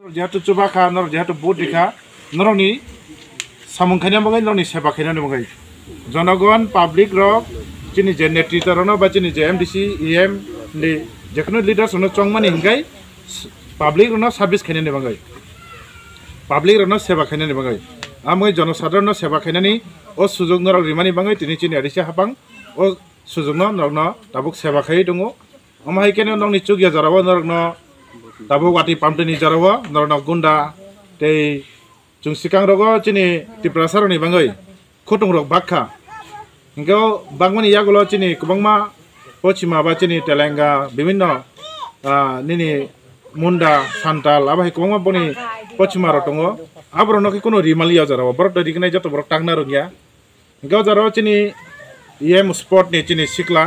যেহেতু চুবাখা নর যেহেতু বুট রেখা নরনি সামুখাইনা বাঙাই নরনি সেবা খাইনা বাঙাই জনগণ পাবলিক রক চিনি যে নেতৃত্ব রনো বা চিনি যে এমডিসি ইএম नि जेखुनु लिडार्स रनो चंगमानि हिंगाय पाब्लिक रनो सार्भिस खाइनानि बाङै पाब्लिक रनो सेवा खाइनानि बाङै आमै जनसाधारण सेवा खाइनानि ओ सुजुग नरक रिमानि बाङै तिनि चिनि आरिसे हापां ओ सुजुगनो नरनो दाबुक सेवा खाइ दङ अमाहाय केनो नंनि चुगिया जराव नरनो दाबुक वाति पामटेनि जराव नरनो गुन्डा तै जों सिकां रगो चिनि तिप्रासारनि बाङै खुटुं रक बाखा हिंगो बांमानि यागुलो चिनि गोबांमा पश्चिमा बा चिनि तेलेंगा विभिन्न निनि मुंडा सान्ताल आबाहाय गोबांमा बनि पश्चिमा रक दङ आबरनो कोनो रिमालिया जराव बरक दिगनाय जत बरक टांगना रगिया हिंगो जराव चिनि इएम स्पोर्ट नि चिनि सिक्ला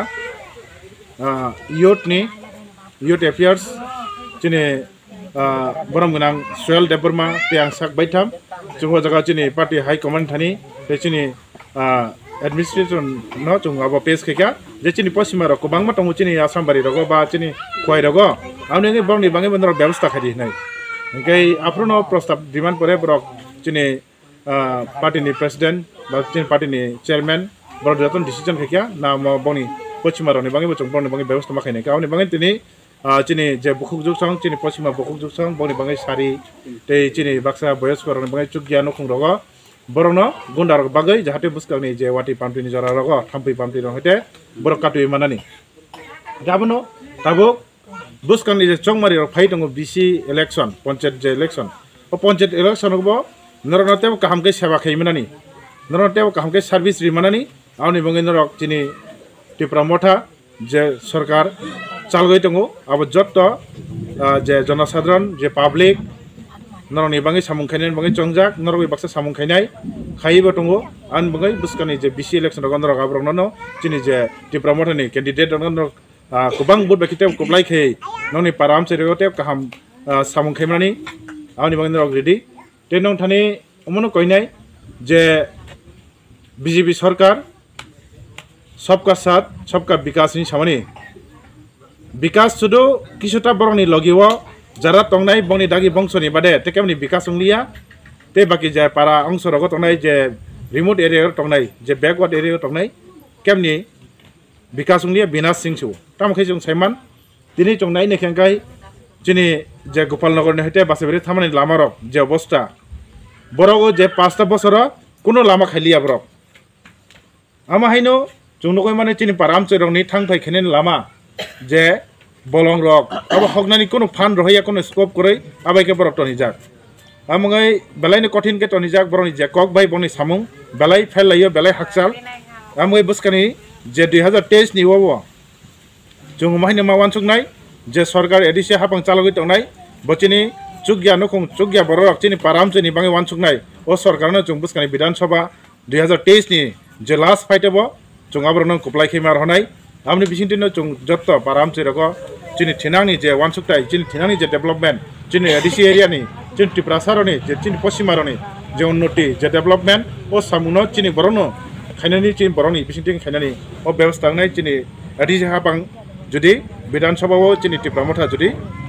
youth affairs चिनि बरम गोनां सुयल देबरमा ते आं साक बायथाम जों जगा चिनि पार्टी हाई कमान्ड थानि ते चिनि एडमिनिस्ट्रेशन न जों अब पेज खेका जे चिनि पश्चिमा रक गोबां मा दङ चिनि आसामबारि रग बा चिनि खय रग आउने बंनि बाङै बन्दर व्यवस्था खादि नै ओंखाय आफ्रोनो प्रस्ताव डिमान्ड परे बरक चिनि पार्टीनि प्रेसिडेंट बा चिनि पार्टीनि चेयरमैन बरक जतन डिसिजन खेका ना बंनि पश्चिमा रनि बाङै जों बंनि बाङै व्यवस्था माखायनै गावनि बाङै तिनि चिनि जे बुखुक जुगसं चिनि पश्चिमा बुखुक जुगसं बंनि बाङै सारि ते चिनि बाक्सा बयस्करनि बाङै चुगिया नखुं रग बरनो गुन्डा रग बागै जाहाथे बुस्कांनि जे वाति पामटिनि जरा रग थाम्पै पामटि रहते बरक काटुय मानानि गाबनो ताबो बुस्कांनि जे चंगमारि रग फाइ दङ बीसी इलेक्शन पंचायत जे इलेक्शन ओ पंचायत इलेक्शन रगबो नरनते काहामके सेवा खैमनानि नरनते काहामके सर्विस रिमानानि आउनि बाङै नरक चिनि टिप्रा मथा जे सरकार चालगै दङ अब जत्त जे जनसाधारण जे पाब्लिक नरनि बाङै सामुं खाइनाय बाङै चंजाक नरनि बाक्सा सामुं खाइनाय खाइबो दङ आन बाङै बुस्कानि जे बीसी इलेक्शन रग नरक आब्रनो चिनि जे टिप्रा मथानि कैंडिडेट दङ गोबां बुट बाकिते कुबलाय खै ननि पाराम सेरगते काहाम सामुं खाइमानि आउनि बाङै नरक रेडी ते नं थानि उमनो कइनाय जे बीजेपी सरकार सबका साथ सबका विकास नि सामने विकास सुदु किसुता बरनि लगिव जरा तंगनाय बंनि दागि बंशनि बादे तेकेमनि विकास संलिया ते बाकी जे पारा अंश रग तंगनाय जे रिमोट एरिया तंगनाय जे बैकवर्ड एरिया तंगनाय केमनि विकास संलिया बिनाश सिंसु तामखै जों साइमान दिनै तंगनाय नेखेंगाय जिनि जे गोपालनगर नेहते बासेबरि थामानि लामा रक जे अवस्था बरगो जे 5टा बছर कोनो लामा खाइलिया बरक आमाहायनो जोंनोगय माने चिनि पाराम चरंनि थांफाय खेनेन लामा जे बलं रक अब हगनानि कोनो फान रहया कोनो स्कोप करै आबायके बरक टनि जाक आमगै बेलायनि कठिन के टनि जाक बरनि जे कक भाई बनि सामुं बेलाय फेल लायो बेलाय हाकसाल आमगै बुस्कानि जे 2023 नि वबो जों माहिनो मावान सुगनाय जे सरकार एडिसे हापां चालगै तंनाय बचिनि चुगिया नखुं चुगिया बरक चिनि पाराम चनि बाङै वान सुगनाय ओ सरकारनो जों बुस्कानि विधानसभा 2023 नि जे लास्ट फाइटबो जों आब्रनो कुप्लाय खैमार होनाय आमनि बिसिंटिनो जों जत्त पाराम चरग चिनि थिनांनि जे वानसुकताय चिनि थिनांनि जे डेभलपमेन्ट चिनि एडिसि एरियानि चिनि टिप्रासारनि जे चिनि पश्चिमारनि जे उन्नति जे डेभलपमेन्ट ओ सामुनो चिनि बरनो खाइनानि चिनि बरनि बिसिंटिं खाइनानि ओ व्यवस्था नाय चिनि एडिसि हाबां जुदि विधानसभाव चिनि टिप्रा मथा जुदि